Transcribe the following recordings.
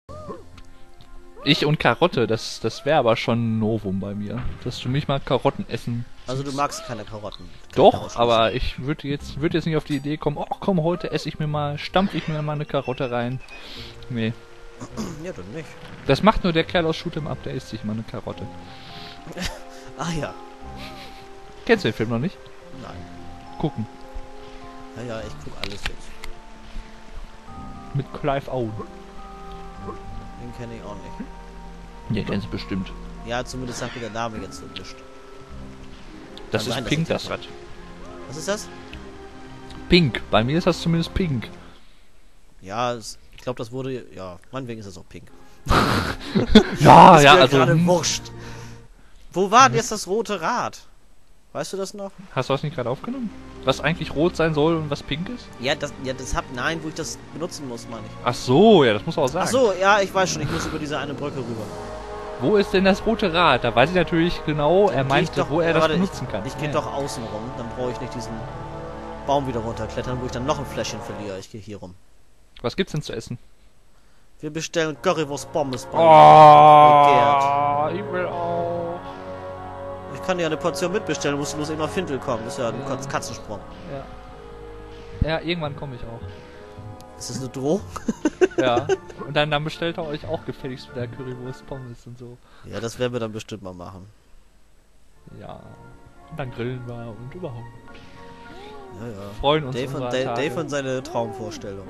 Ich und Karotte, das wäre aber schon ein Novum bei mir. Dass du mich mal Karotten essen. Also du magst keine Karotten. Doch, aber ich würde jetzt nicht auf die Idee kommen, oh komm, heute stampfe ich mir mal eine Karotte rein. Nee. Ja, dann nicht. Das macht nur der Kerl aus Shoot'em Up, der isst sich mal eine Karotte. Ach ja. Kennst du den Film noch nicht? Nein. Gucken. Ja, ich guck alles jetzt. Mit Clive Owen. Den kenne ich auch nicht. Den kennst du bestimmt. Ja, zumindest sagt mir der Name jetzt so nicht. Das Kann ist sein, dass pink, ich das das Rad. Was ist das? Pink. Bei mir ist das zumindest pink. Ja, ich glaube, das wurde... Ja, meinetwegen ist das auch pink. Ja, Ist ja, mir also... gerade wurscht. Wo war denn jetzt das rote Rad? Weißt du das noch? Hast du das nicht gerade aufgenommen? Was eigentlich rot sein soll und was pink ist? Ja, das nein, wo ich das benutzen muss, meine ich. Ach so, ja, das muss man auch sagen. Ach so, ja, ich weiß schon, ich muss über diese eine Brücke rüber. Wo ist denn das rote Rad? Da weiß ich natürlich genau, er Geh ich meinte, doch- wo er das warte, benutzen kann. Ich gehe Ja. doch außen rum, dann brauche ich nicht diesen Baum wieder runterklettern, wo ich dann noch ein Fläschchen verliere. Ich gehe hier rum. Was gibt's denn zu essen? Wir bestellen Currywurst Pommes bei Oh, ich will auch. Ich kann dir eine Portion mitbestellen, du musst bloß eben auf Fintel kommen. Das ist ja ein Katzensprung. Ja. Ja, irgendwann komme ich auch. Ist das eine Drohung? Ja. Und dann bestellt er euch auch gefälligst wieder Currywurst, Pommes und so. Ja, das werden wir dann bestimmt mal machen. Ja. Und dann grillen wir und überhaupt. Ja, ja. Freuen uns unserer Tage. Dave und seine Traumvorstellung.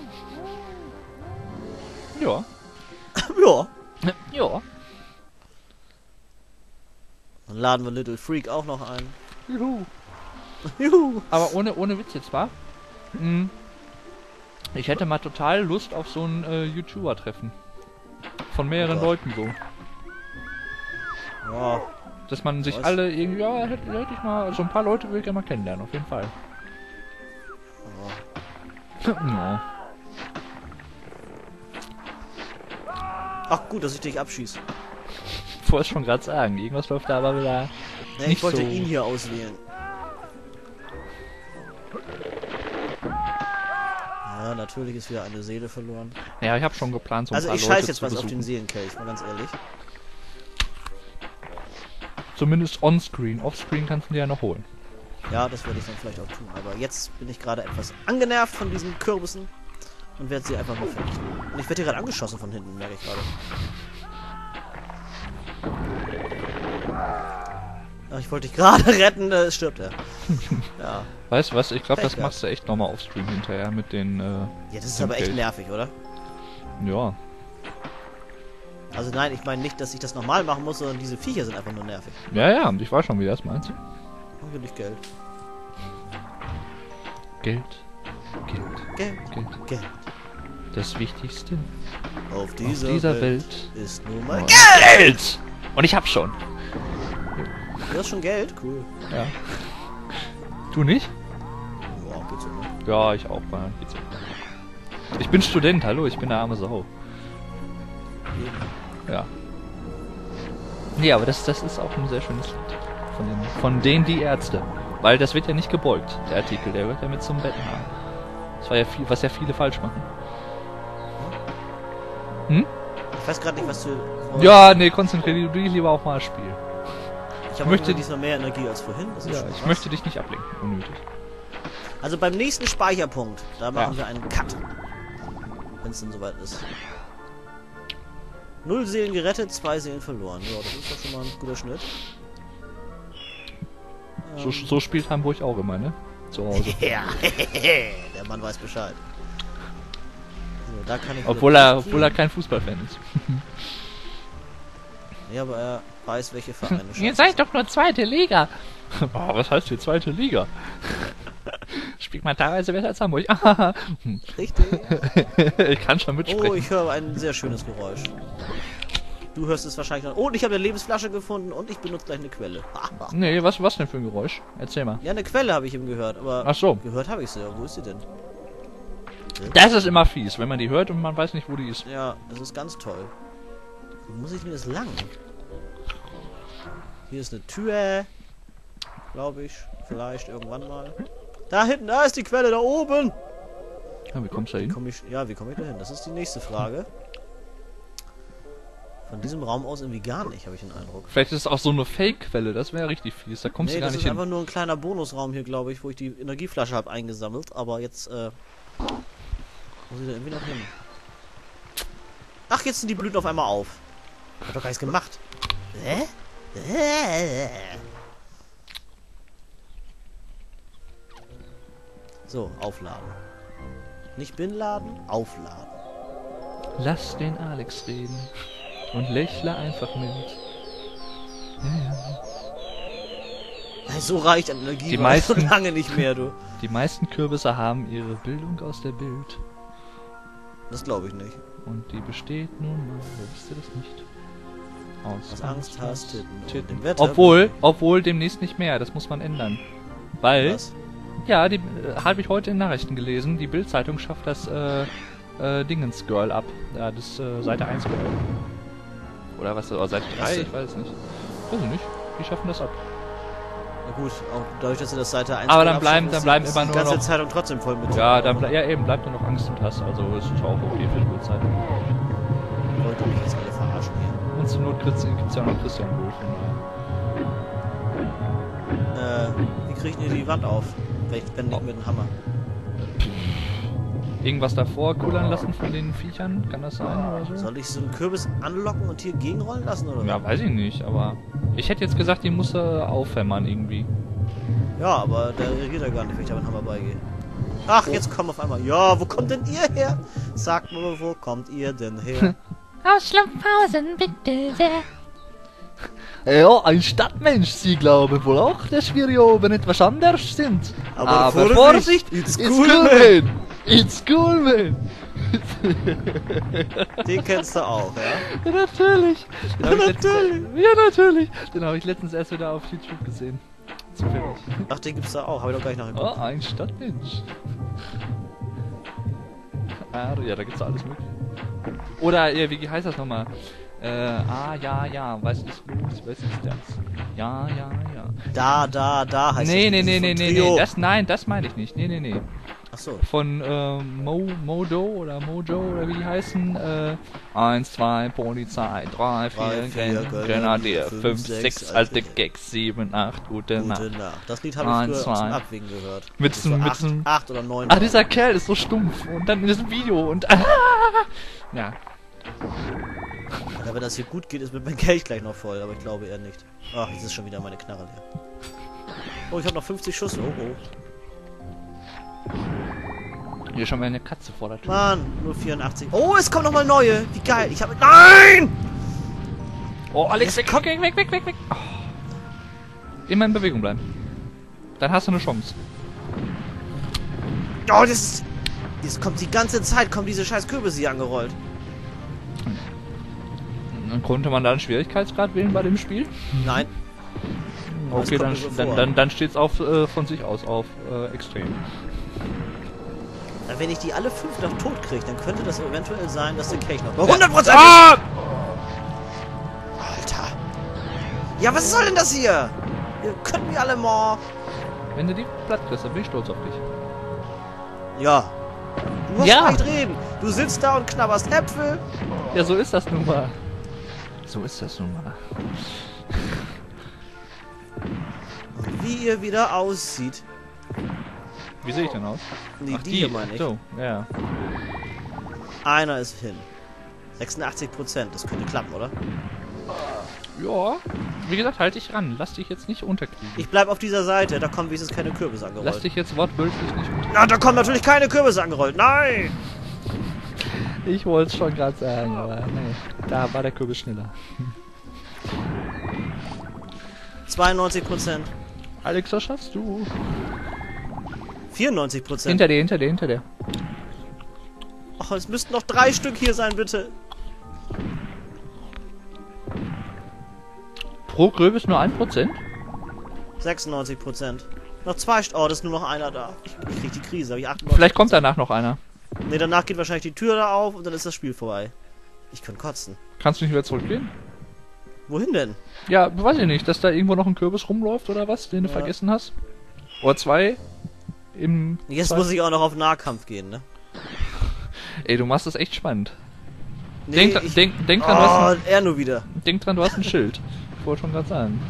Ja. Ja. Ja. Dann laden wir Little Freak auch noch ein. Juhu. Juhu. Aber ohne Witz jetzt, wa? Mhm. Ich hätte mal total Lust auf so ein YouTuber-Treffen. Von mehreren Oh Gott. Leuten so. Ja. Dass man sich Was? alle irgendwie, ja, hätte ich mal, so ein paar Leute würde ich gerne mal kennenlernen, auf jeden Fall. Ja. Ach gut, dass ich dich abschieße. Ich wollte schon gerade sagen, irgendwas läuft da aber wieder Ja, ich nicht wollte so. ihn hier auswählen. Ja, natürlich ist wieder eine Seele verloren. Ja, ich habe schon geplant, so ein Also paar ich Leute scheiß jetzt zu was auf besuchen. den Seelenkelch, mal ganz ehrlich. Zumindest onscreen. Offscreen kannst du dir ja noch holen. Ja, das werde ich dann vielleicht auch tun. Aber jetzt bin ich gerade etwas angenervt von diesen Kürbissen und werde sie einfach nur vernichten. Und ich werde hier gerade angeschossen von hinten, merke ich gerade. Ach, ich wollte dich gerade retten, da stirbt er. Ja. Weißt du was? Ich glaube, Pech das gehabt. machst du echt nochmal offscreen hinterher mit den, Ja, das ist dem aber echt Geld. nervig, oder? Ja. Also nein, ich meine nicht, dass ich das normal machen muss, sondern diese Viecher sind einfach nur nervig. Ja, ja, ich weiß schon, wie das meinst. Und will ich Geld. Geld. Geld, Geld. Geld. Das Wichtigste Auf auf dieser, dieser Welt, Welt. ist nun mal Oh, Geld. Geld! Und ich hab schon. Du hast schon Geld? Cool. Ja. Du nicht? Ja, geht so, ne? Ja, ich auch mal. Geht's so. Ich bin Student, hallo, ich bin eine arme Sau. Ja. Nee, aber das ist auch ein sehr schönes Lied. Von denen die Ärzte. Weil das wird ja nicht gebeugt, der Artikel, der wird ja mit zum Bettenhaar. Das war ja viel, was ja viele falsch machen. Hm? Ich weiß gerade nicht, was du... Ja, nee, konzentrier dich lieber auf mal das Spiel. Ich habe möchte- diesmal mehr Energie als vorhin. Das ist Ja, schon ich was. möchte dich nicht ablenken, unnötig. Also beim nächsten Speicherpunkt, da machen Ja. wir einen Cut. Wenn es denn soweit ist. 0 Seelen gerettet, 2 Seelen verloren. Ja, das ist doch schon mal ein guter Schnitt. So spielt Hamburg auch immer, ne? Zu Hause. Ja, der Mann weiß Bescheid. So, da kann ich Obwohl wieder er durchgehen. kein Fußballfan ist. Ja, aber er weiß, welche Vereine Ihr seid doch nur zweite Liga. Oh, was heißt hier zweite Liga? Spielt man teilweise besser als Hamburg. Richtig. Ich kann schon Oh, mitsprechen. ich höre ein sehr schönes Geräusch. Du hörst es wahrscheinlich noch. Oh, und ich habe eine Lebensflasche gefunden und ich benutze gleich eine Quelle. Nee, was denn für ein Geräusch? Erzähl mal. Ja, eine Quelle habe ich eben gehört, aber Ach so. gehört habe ich sie. Ja, wo ist sie denn? Das ist immer fies, wenn man die hört und man weiß nicht, wo die ist. Ja, das ist ganz toll. Wo muss ich denn jetzt lang? Hier ist eine Tür. Glaube ich. Vielleicht irgendwann mal. Da hinten, da ist die Quelle, da oben! Ja, wie kommst du da hin? Wie komme ich da hin? Das ist die nächste Frage. Von diesem Raum aus irgendwie gar nicht, habe ich den Eindruck. Vielleicht ist es auch so eine Fake-Quelle, das wäre richtig fies. Da kommst du gar das nicht ist hin. einfach nur ein kleiner Bonusraum hier, glaube ich, wo ich die Energieflasche habe eingesammelt. Aber jetzt, muss ich da irgendwie noch hin. Ach, jetzt sind die Blüten auf einmal auf. Ich hab doch gar nichts gemacht. Hä? So, aufladen. Nicht binladen, aufladen. Lass den Alex reden. Und lächle einfach mit. Ja. So reicht an Energie Die war meisten- so lange nicht mehr, du. Die meisten Kürbisse haben ihre Bildung aus der Bild. Das glaube ich nicht. Und die besteht nun mal, wisst ihr das nicht? Aus Was Angst hast, Titten. Titten. Dem Wetter. Obwohl demnächst nicht mehr, das muss man ändern. Weil, Was? ja, die habe ich heute in Nachrichten gelesen, die Bild-Zeitung schafft das Dingens-Girl ab. Ja, das Seite 1 Girl. Oder was, oder Seite 3, ich weiß es nicht. Weiß ich nicht, die schaffen das ab. Na gut, auch dadurch, dass sie das Seite 1 Aber dann bleiben immer die nur ganze noch... Zeitung trotzdem voll mit. Ja, ja eben, bleibt nur noch Angst und Hass, also es ist auch okay für die Bildzeitung. Wollte mich jetzt alle verarschen hier. Und zur Not gibt's ja noch Christian Wolf. Wie kriege ich denn die Wand auf? Vielleicht wenn nicht mit dem Hammer. Irgendwas davor kullern lassen von den Viechern? Kann das sein oder so? Soll ich so einen Kürbis anlocken und hier gegenrollen lassen oder Ja, weiß ich nicht, aber... Ich hätte jetzt gesagt, die muss aufhämmern irgendwie. Ja, aber der reagiert ja gar nicht, wenn ich da mit dem Hammer beigehe. Ach, jetzt kommen auf einmal. Ja, wo kommt denn ihr her? Sagt mir, wo kommt ihr denn her? Aus Schlafhausen, bitte sehr. Ja, ein Stadtmensch, Sie glauben wohl auch, dass wir hier oben etwas anders sind. Aber Vorsicht, it's cool, man! It's cool, man! Den kennst du auch, ja? Ja, natürlich! Den hab ich Natürlich. Ja, natürlich! Den habe ich letztens erst wieder auf YouTube gesehen. Zufällig. Ach, den gibt's da auch. Habe ich doch gar nicht nachgeguckt. Oh, ein Stadtmensch. Ja, da gibt's alles mögliche. Oder, wie heißt das nochmal? Ja, was ist los? Was ist das? Ja. Da heißt Nee, das meine ich nicht. Nee. Ach so. Von, Mojo oder wie die heißen, 1, 2, Polizei, 3, 4, Grenadier, 5, 6, alte Gags, 7, 8, gute Nacht. Gute Nacht. Das Lied habe ich früher aus dem 2. Abwägen gehört. Mit Das so- war mit acht- so einem- 8 oder 9. Ach, dieser Kerl ist so stumpf. Und dann in diesem Video und, ja. Alter, wenn das hier gut geht, ist mit mein Kelch gleich noch voll, aber ich glaube eher nicht. Ach, jetzt ist schon wieder meine Knarre leer. Oh, ich habe noch 50 Schuss. Oh. Hier ist schon mal eine Katze vor der Tür. Mann, nur 84. Oh, es kommen nochmal neue. Wie geil. Ich habe... Nein! Oh, Alex, weg. Oh. Immer in Bewegung bleiben. Dann hast du eine Chance. Oh, das kommt die ganze Zeit, kommen diese scheiß Kürbisse hier angerollt. Dann konnte man da einen Schwierigkeitsgrad wählen bei dem Spiel. Nein. Aber es Okay, kommt mir so vor. dann steht's auf von sich aus auf extrem. Wenn ich die alle 5 noch tot kriege, dann könnte das eventuell sein, dass der Kelch noch... 100%! Ah! Alter! Ja, was soll denn das hier? Ihr könnt mir alle mal... Wenn du die platt kriegst, dann bin ich stolz auf dich. Ja. Du musst Ja. nicht reden. Du sitzt da und knabberst Äpfel. Ja, so ist das nun mal. Und wie ihr wieder aussieht. Wie sehe ich denn aus? Nee, Ach, die hier meine ich. So, ja. Einer ist hin. 86%. Das könnte klappen, oder? Ja. Wie gesagt, halt dich ran. Lass dich jetzt nicht unterkriegen. Ich bleib auf dieser Seite. Da kommen wenigstens keine Kürbisse Lass angerollt. dich jetzt wortwörtlich nicht unterkriegen. Na, da kommen natürlich keine Kürbisse angerollt. Nein! Ich wollte es schon gerade sagen, aber nee. Da war der Kürbis schneller. 92%. Alex, was schaffst du? 94%. Hinter dir. Ach, es müssten noch 3 Stück hier sein, bitte. Pro Kürbis nur 1%? 96%. Noch 2 Stück. Oh, das ist nur noch einer da. Ich krieg die Krise. Hab ich 98%. Vielleicht kommt danach noch einer. Ne, danach geht wahrscheinlich die Tür da auf und dann ist das Spiel vorbei. Ich könnte kotzen. Kannst du nicht wieder zurückgehen? Wohin denn? Ja, weiß ich nicht, dass da irgendwo noch ein Kürbis rumläuft oder was, den du Ja. vergessen hast. Oder 2 im... Jetzt zwei- muss ich auch noch auf Nahkampf gehen, ne? Ey, du machst das echt spannend. Nee, Denk dran, du hast er nur wieder. denk dran, du hast ein Schild. Ich wollte schon gerade sagen.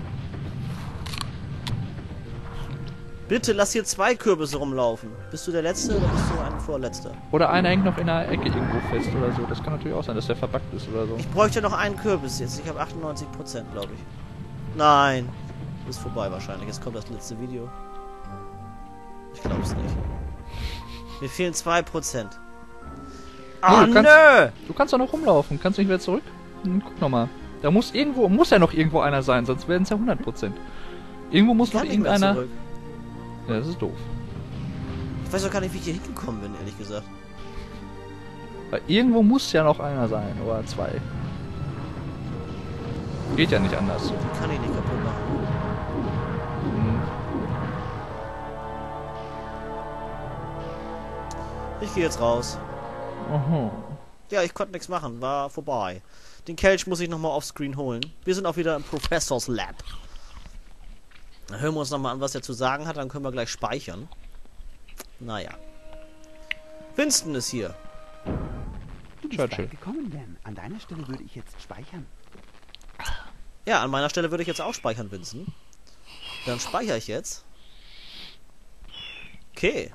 Bitte lass hier 2 Kürbisse rumlaufen. Bist du der Letzte oder bist du ein Vorletzter? Oder einer hängt noch in einer Ecke irgendwo fest oder so. Das kann natürlich auch sein, dass der verbuggt ist oder so. Ich bräuchte noch einen Kürbis jetzt. Ich habe 98%, glaube ich. Nein. Ist vorbei wahrscheinlich. Jetzt kommt das letzte Video. Ich glaube es nicht. Mir fehlen 2%. Ah, Nee, du kannst doch noch rumlaufen. Kannst du nicht wieder zurück? Guck noch mal. Da muss ja noch irgendwo einer sein, sonst werden es ja 100%. Irgendwo muss noch irgendeiner... zurück. Ja, das ist doof. Ich weiß auch gar nicht, wie ich hier hingekommen bin, ehrlich gesagt. Weil irgendwo muss ja noch einer sein, oder 2. Geht ja nicht anders. Kann ich nicht kaputt machen. Hm. Ich gehe jetzt raus. Oho. Ja, ich konnte nichts machen. War vorbei. Den Kelch muss ich nochmal offscreen holen. Wir sind auch wieder im Professors Lab. Dann hören wir uns nochmal an, was er zu sagen hat. Dann können wir gleich speichern. Naja. Winston ist hier. Du bist weit gekommen, Dan. An deiner Stelle würde ich jetzt speichern. Ja, an meiner Stelle würde ich jetzt auch speichern, Winston. Dann speichere ich jetzt. Okay.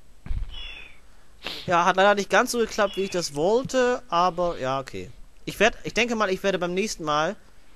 Ja, hat leider nicht ganz so geklappt, wie ich das wollte, aber ja, okay. Ich denke mal, ich werde beim nächsten Mal,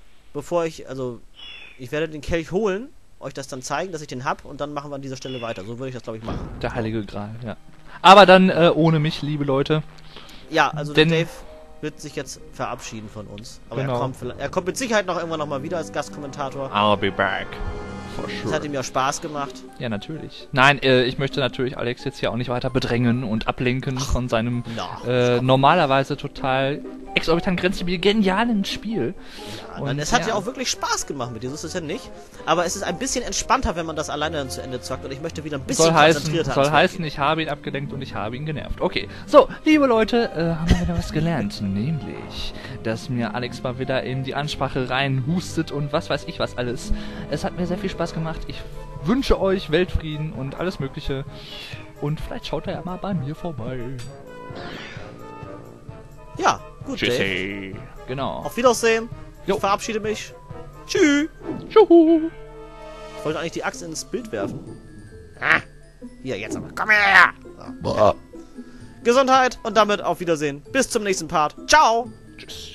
ich werde den Kelch holen, euch das dann zeigen, dass ich den hab, und dann machen wir an dieser Stelle weiter. So würde ich das, glaube ich, machen. Der heilige Gral, ja. Aber dann ohne mich, liebe Leute. Ja, also der Dave wird sich jetzt verabschieden von uns. Aber Genau. er kommt mit Sicherheit noch irgendwann nochmal wieder als Gastkommentator. I'll be back. For Das sure. hat ihm ja Spaß gemacht. Ja, natürlich. Nein, ich möchte natürlich Alex jetzt hier auch nicht weiter bedrängen und ablenken von seinem normalerweise total exorbitant grenzstabil genialen Spiel. Ja, Und es hat ja auch wirklich Spaß gemacht mit dir, so ist es ja nicht. Aber es ist ein bisschen entspannter, wenn man das alleine dann zu Ende zockt, und ich möchte wieder ein bisschen konzentrierter soll ans Spiel heißen, gehen. ich habe ihn abgelenkt und ich habe ihn genervt. Okay, so, liebe Leute, haben wir wieder was gelernt. Nämlich, dass mir Alex mal wieder in die Ansprache rein hustet und was weiß ich was alles. Es hat mir sehr viel Spaß gemacht. Ich wünsche euch Weltfrieden und alles Mögliche. Und vielleicht schaut er ja mal bei mir vorbei. Ja, gut, Dave. Tschüssi. Genau. Auf Wiedersehen. Jo. Ich verabschiede mich. Tschüss. Tschuhu. Ich wollte eigentlich die Axt ins Bild werfen. Ah. Hier, jetzt aber. Komm her. So. Gesundheit und damit auf Wiedersehen. Bis zum nächsten Part. Ciao. Tschüss.